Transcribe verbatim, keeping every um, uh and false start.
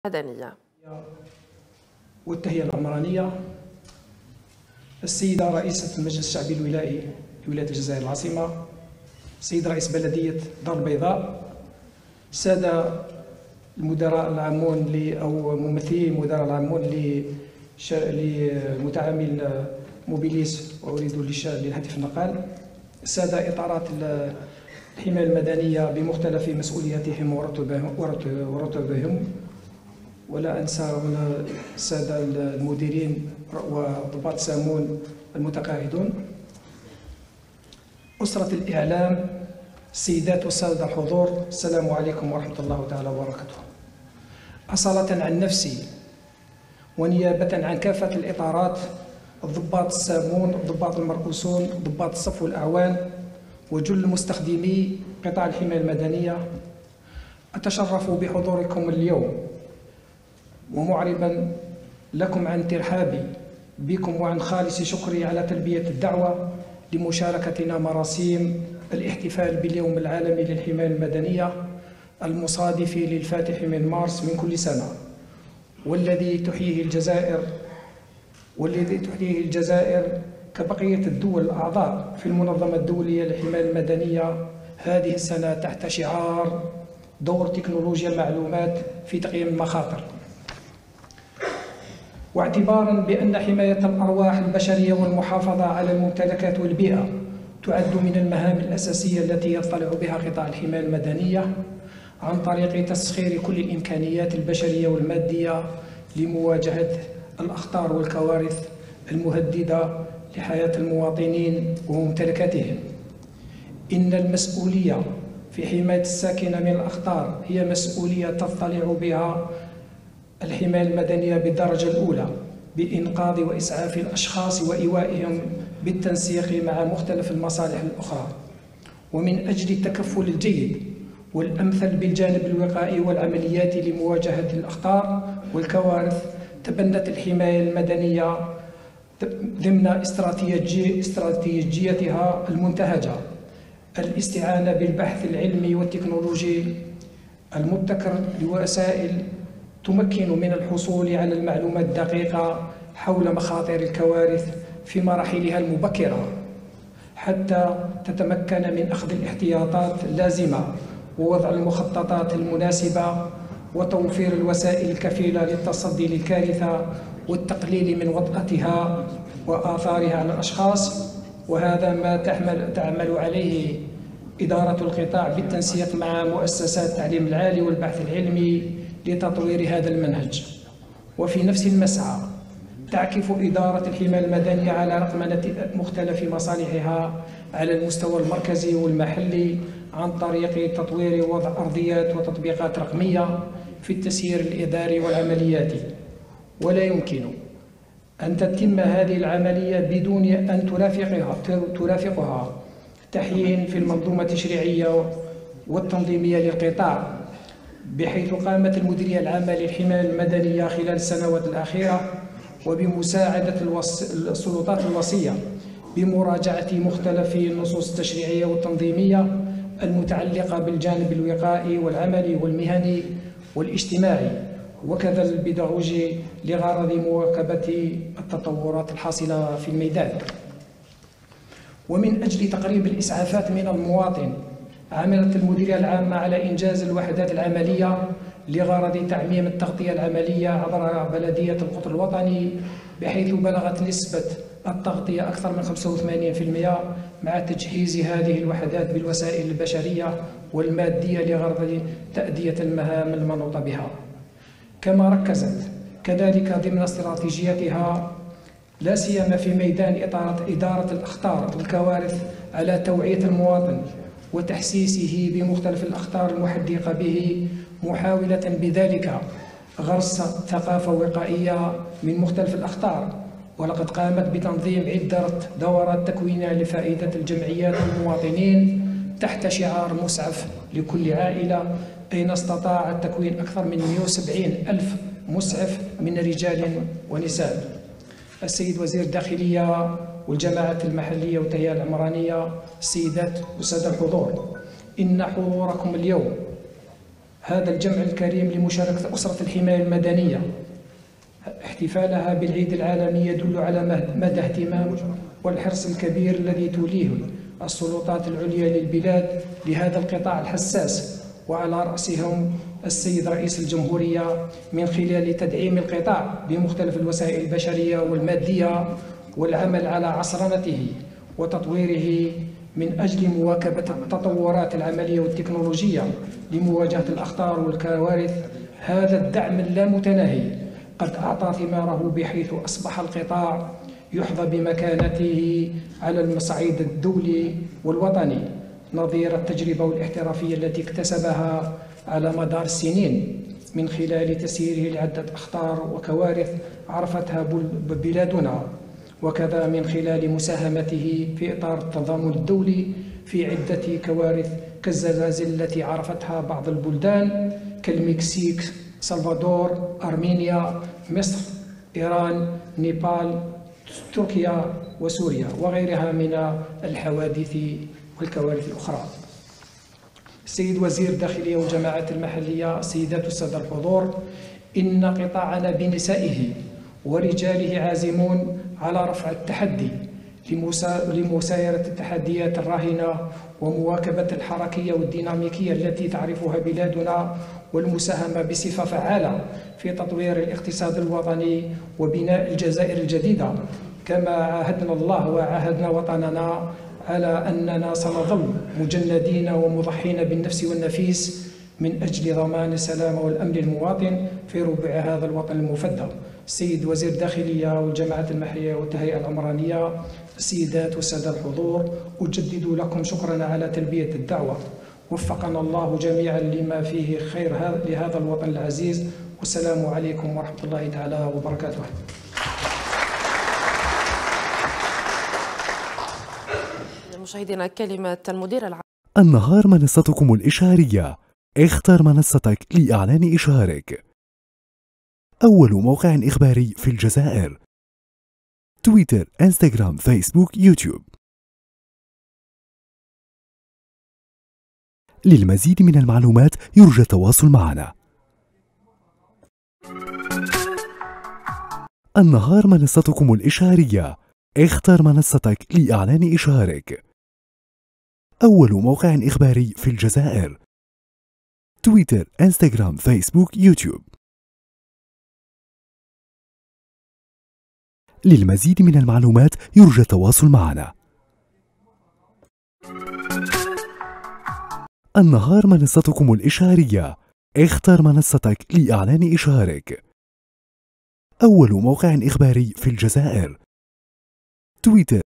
مدنية والتهيئة العمرانية. السيدة رئيسة المجلس الشعبي الولائي لولاية الجزائر العاصمة، سيد رئيس بلدية دار البيضاء، السادة المدراء العامون أو ممثلي المدراء العامون لمتعامل موبيليس وأريد للهاتف النقال، السادة إطارات الحماية المدنية بمختلف مسؤولياتهم ورتبهم، ولا أنسى هنا السادة المديرين وضباط سامون المتقاعدون، أسرة الإعلام، السيدات والسادة الحضور، السلام عليكم ورحمة الله تعالى وبركاته. أصالة عن نفسي ونيابة عن كافة الإطارات، الضباط السامون، الضباط المرؤوسون، ضباط الصف والأعوان، وجل مستخدمي قطاع الحماية المدنية، أتشرف بحضوركم اليوم ومعربا لكم عن ترحابي بكم وعن خالص شكري على تلبية الدعوة لمشاركتنا مراسيم الاحتفال باليوم العالمي للحماية المدنية المصادف للفاتح من مارس من كل سنة، والذي تحييه الجزائر والذي تحييه الجزائر كبقية الدول الأعضاء في المنظمة الدولية للحماية المدنية هذه السنة تحت شعار دور تكنولوجيا المعلومات في تقييم المخاطر. واعتبارا بأن حماية الأرواح البشرية والمحافظة على الممتلكات والبيئة تعد من المهام الأساسية التي يطلع بها قطاع الحماية المدنية عن طريق تسخير كل الإمكانيات البشرية والمادية لمواجهة الأخطار والكوارث المهددة لحياة المواطنين وممتلكاتهم. إن المسؤولية في حماية الساكنة من الأخطار هي مسؤولية تطلع بها الحماية المدنية بالدرجة الأولى بإنقاذ وإسعاف الأشخاص وإيوائهم بالتنسيق مع مختلف المصالح الأخرى. ومن أجل التكفل الجيد والأمثل بالجانب الوقائي والعمليات لمواجهة الأخطار والكوارث، تبنت الحماية المدنية ضمن استراتيجي استراتيجيتها المنتهجة الاستعانة بالبحث العلمي والتكنولوجي المبتكر لوسائل تمكن من الحصول على المعلومات الدقيقة حول مخاطر الكوارث في مراحلها المبكرة، حتى تتمكن من أخذ الاحتياطات اللازمة ووضع المخططات المناسبة وتوفير الوسائل الكفيلة للتصدي للكارثة والتقليل من وطأتها وآثارها على الأشخاص. وهذا ما تعمل, تعمل عليه إدارة القطاع بالتنسيق مع مؤسسات التعليم العالي والبحث العلمي لتطوير هذا المنهج. وفي نفس المسعى تعكف إدارة الحماية المدنية على رقمنة مختلف مصالحها على المستوى المركزي والمحلي عن طريق تطوير وضع أرضيات وتطبيقات رقمية في التسيير الإداري والعملياتي. ولا يمكن أن تتم هذه العملية بدون أن ترافقها ترافقها تحيين في المنظومة التشريعية والتنظيمية للقطاع، بحيث قامت المديرية العامة للحماية المدنية خلال السنوات الأخيرة وبمساعدة السلطات الوصية بمراجعة مختلف النصوص التشريعية والتنظيمية المتعلقة بالجانب الوقائي والعملي والمهني والاجتماعي وكذا البيداغوجي لغرض مواكبة التطورات الحاصلة في الميدان. ومن أجل تقريب الإسعافات من المواطن، عملت المديرية العامة على إنجاز الوحدات العملية لغرض تعميم التغطية العملية عبر بلدية القطر الوطني، بحيث بلغت نسبة التغطية أكثر من خمسة وثمانين بالمئة مع تجهيز هذه الوحدات بالوسائل البشرية والمادية لغرض تأدية المهام المنوطة بها. كما ركزت كذلك ضمن استراتيجيتها لا سيما في ميدان إدارة الأخطار والكوارث على توعية المواطن وتحسيسه بمختلف الأخطار المحدقة به، محاولة بذلك غرس ثقافة وقائية من مختلف الأخطار. ولقد قامت بتنظيم عدة دورات تكوينية لفائدة الجمعيات والمواطنين تحت شعار مسعف لكل عائلة، أين استطاع تكوين أكثر من مئة وسبعين ألف مسعف من رجال ونساء. السيد وزير الداخلية والجماعات المحلية والتهيئة العمرانية، السيدات والسادة الحضور، إن حضوركم اليوم هذا الجمع الكريم لمشاركة أسرة الحماية المدنية احتفالها بالعيد العالمي يدل على مدى اهتمام والحرص الكبير الذي توليه السلطات العليا للبلاد لهذا القطاع الحساس، وعلى رأسهم السيد رئيس الجمهورية من خلال تدعيم القطاع بمختلف الوسائل البشرية والمادية والعمل على عصرنته وتطويره من أجل مواكبة التطورات العملية والتكنولوجية لمواجهة الأخطار والكوارث. هذا الدعم اللامتناهي قد أعطى ثماره، بحيث أصبح القطاع يحظى بمكانته على المصعيد الدولي والوطني، نظير التجربة والاحترافية التي اكتسبها على مدار السنين من خلال تسييره لعدة أخطار وكوارث عرفتها بلادنا، وكذا من خلال مساهمته في إطار التضامن الدولي في عدة كوارث كالزلازل التي عرفتها بعض البلدان كالمكسيك، سلفادور، أرمينيا، مصر، إيران، نيبال، تركيا وسوريا وغيرها من الحوادث والكوارث الأخرى. السيد وزير الداخلية والجماعات المحلية، السيدات والسادة الحضور، إن قطاعنا بنسائه ورجاله عازمون على رفع التحدي لمسايرة التحديات الراهنة ومواكبة الحركية والديناميكية التي تعرفها بلادنا، والمساهمة بصفة فعالة في تطوير الاقتصاد الوطني وبناء الجزائر الجديدة، كما عاهدنا الله وعاهدنا وطننا على أننا سنظل مجندين ومضحين بالنفس والنفيس من أجل ضمان السلام والأمن للمواطن في ربع هذا الوطن المفدى. السيد وزير الداخلية والجماعات المحلية والتهيئة العمرانية، السيدات والسادة الحضور، أجدد لكم شكرا على تلبية الدعوة. وفقنا الله جميعا لما فيه خير لهذا الوطن العزيز، والسلام عليكم ورحمة الله تعالى وبركاته. مشاهدينا كلمة المدير العام. النهار منصتكم الإشهارية، اختر منصتك لإعلان إشهارك. أول موقع إخباري في الجزائر، تويتر، إنستغرام، فيسبوك، يوتيوب. للمزيد من المعلومات يرجى التواصل معنا. النهار منصتكم الإشهارية، اختر منصتك لإعلان إشهارك. أول موقع إخباري في الجزائر، تويتر، إنستغرام، فيسبوك، يوتيوب. للمزيد من المعلومات يرجى التواصل معنا. النهار منصتكم الإشهارية، اختر منصتك لإعلان إشهارك. أول موقع إخباري في الجزائر، تويتر.